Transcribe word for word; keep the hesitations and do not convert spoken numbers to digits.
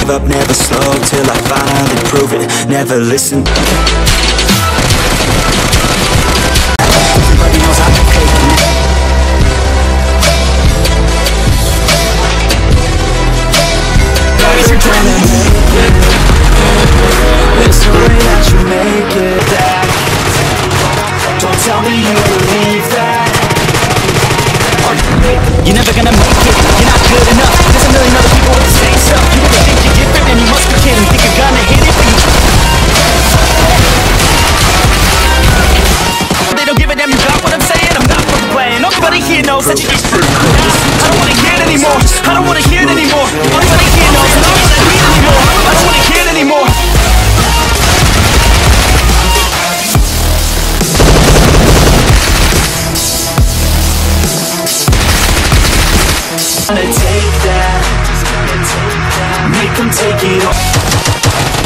Give up, never slow, till I finally prove it. Never listen. Everybody knows I'm taking it. Guys, you're gonna make it. There's no way that you make it back. Don't tell me you believe that. You're never gonna make it, you're not good enough. There's a million other people with the same stuff. You really think you're different, and you must be kidding. Think you're gonna hit it, but you... They don't give a damn, you got what I'm saying? I'm not fucking playing. Everybody here knows that you just... I don't wanna hear it anymore. I don't wanna hear it anymore. Everybody here knows that I don't wanna hear it anymore. I don't wanna hear it anymore. Gonna take that, make them take it all.